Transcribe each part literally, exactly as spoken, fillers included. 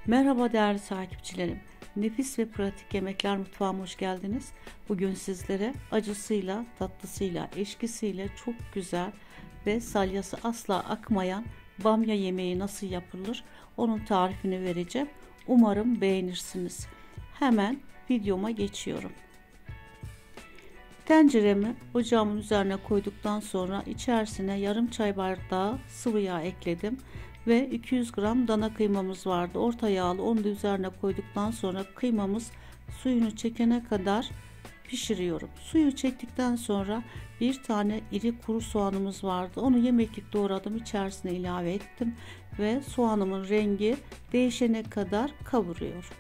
Merhaba değerli takipçilerim. Nefis ve pratik yemekler mutfağıma hoş geldiniz. Bugün sizlere acısıyla, tatlısıyla, eşkisiyle çok güzel ve salyası asla akmayan bamya yemeği nasıl yapılır onun tarifini vereceğim. Umarım beğenirsiniz. Hemen videoma geçiyorum. Tenceremi ocağımın üzerine koyduktan sonra içerisine yarım çay bardağı sıvı yağ ekledim. Ve iki yüz gram dana kıymamız vardı. Orta yağlı, onu da üzerine koyduktan sonra kıymamız suyunu çekene kadar pişiriyorum. Suyu çektikten sonra bir tane iri kuru soğanımız vardı. Onu yemeklik doğradım. İçerisine ilave ettim. Ve soğanımın rengi değişene kadar kavuruyorum.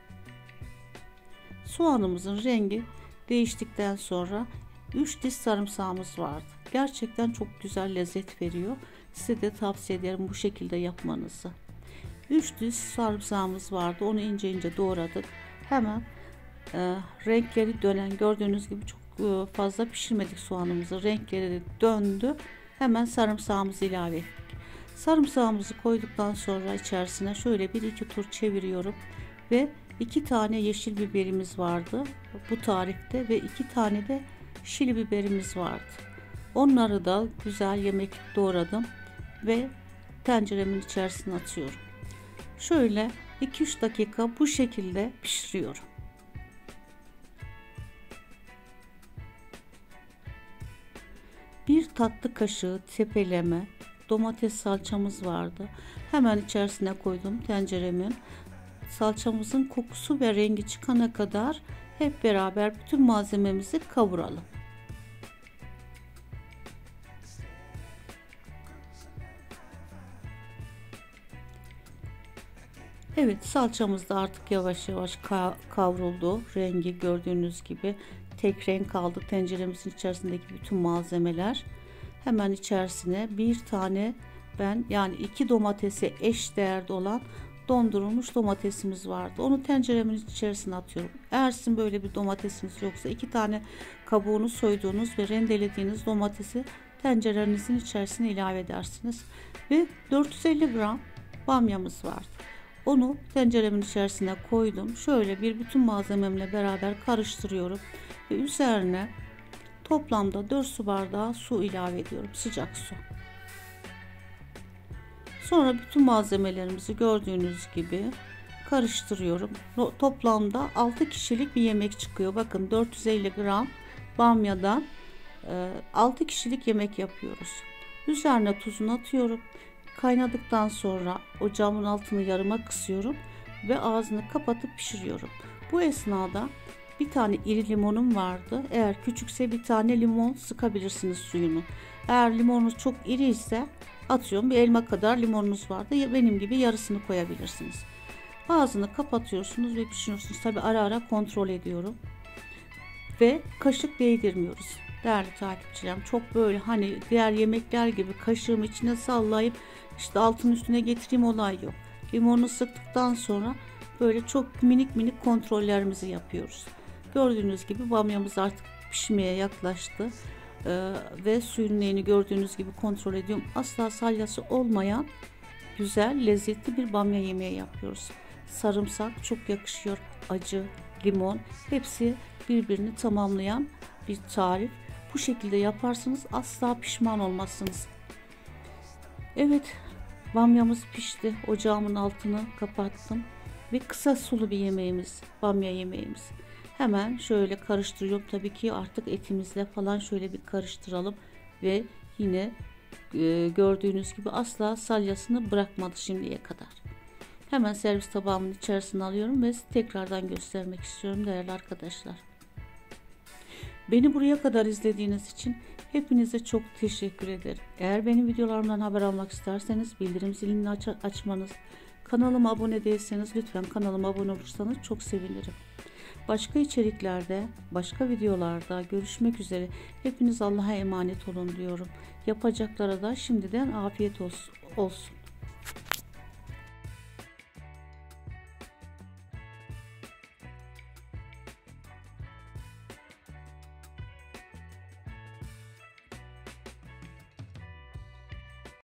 Soğanımızın rengi değiştikten sonra üç diş sarımsağımız vardı. Gerçekten çok güzel lezzet veriyor. Size de tavsiye ederim bu şekilde yapmanızı. üç diş sarımsağımız vardı. Onu ince ince doğradık. Hemen e, renkleri dönen, gördüğünüz gibi çok e, fazla pişirmedik soğanımızı. Renkleri döndü. Hemen sarımsağımızı ilave ettik. Sarımsağımızı koyduktan sonra içerisine şöyle bir iki tur çeviriyorum ve iki tane yeşil biberimiz vardı bu tarifte ve iki tane de şili biberimiz vardı. Onları da güzel yemek doğradım ve tenceremin içerisine atıyorum. Şöyle iki üç dakika bu şekilde pişiriyorum. Bir tatlı kaşığı tepeleme domates salçamız vardı. Hemen içerisine koydum tenceremin. Salçamızın kokusu ve rengi çıkana kadar hep beraber bütün malzememizi kavuralım. Evet, salçamız da artık yavaş yavaş kavruldu. Rengi gördüğünüz gibi tek renk kaldı tenceremizin içerisindeki bütün malzemeler. Hemen içerisine bir tane ben yani iki domatese eş değerde olan dondurulmuş domatesimiz vardı. Onu tenceremin içerisine atıyorum. Eğer sizin böyle bir domatesiniz yoksa iki tane kabuğunu soyduğunuz ve rendelediğiniz domatesi tencerenizin içerisine ilave edersiniz. Ve dört yüz elli gram bamyamız vardı. Onu tenceremin içerisine koydum. Şöyle bir bütün malzememle beraber karıştırıyorum. Ve üzerine toplamda dört su bardağı su ilave ediyorum. Sıcak su. Sonra bütün malzemelerimizi gördüğünüz gibi karıştırıyorum. Toplamda altı kişilik bir yemek çıkıyor. Bakın dört yüz elli gram bamyadan altı kişilik yemek yapıyoruz. Üzerine tuzunu atıyorum. Kaynadıktan sonra ocağımın altını yarıma kısıyorum ve ağzını kapatıp pişiriyorum. Bu esnada bir tane iri limonum vardı. Eğer küçükse bir tane limon sıkabilirsiniz suyunu. Eğer limonunuz çok iri ise atıyorum bir elma kadar limonunuz vardı. Benim gibi yarısını koyabilirsiniz. Ağzını kapatıyorsunuz ve pişiriyorsunuz. Tabi ara ara kontrol ediyorum. Ve kaşık değdirmiyoruz. Değerli takipçilerim, çok böyle hani diğer yemekler gibi kaşığımı içine sallayıp işte altın üstüne getireyim olay yok. Limonu sıktıktan sonra böyle çok minik minik kontrollerimizi yapıyoruz. Gördüğünüz gibi bamyamız artık pişmeye yaklaştı. Ee, ve suyun neyini gördüğünüz gibi kontrol ediyorum. Asla salyası olmayan güzel lezzetli bir bamya yemeği yapıyoruz. Sarımsak çok yakışıyor. Acı, limon hepsi birbirini tamamlayan bir tarif. Bu şekilde yaparsanız asla pişman olmazsınız. Evet, bamyamız pişti. Ocağımın altını kapattım ve kısa sulu bir yemeğimiz, bamya yemeğimiz. Hemen şöyle karıştırıyorum. Tabii ki artık etimizle falan şöyle bir karıştıralım ve yine e, gördüğünüz gibi asla salyasını bırakmadı şimdiye kadar. Hemen servis tabağımın içerisine alıyorum ve tekrardan göstermek istiyorum değerli arkadaşlar. Beni buraya kadar izlediğiniz için hepinize çok teşekkür ederim. Eğer benim videolarımdan haber almak isterseniz bildirim zilini aç açmanız, kanalıma abone değilseniz lütfen kanalıma abone olursanız çok sevinirim. Başka içeriklerde, başka videolarda görüşmek üzere. Hepiniz Allah'a emanet olun diyorum. Yapacaklara da şimdiden afiyet olsun.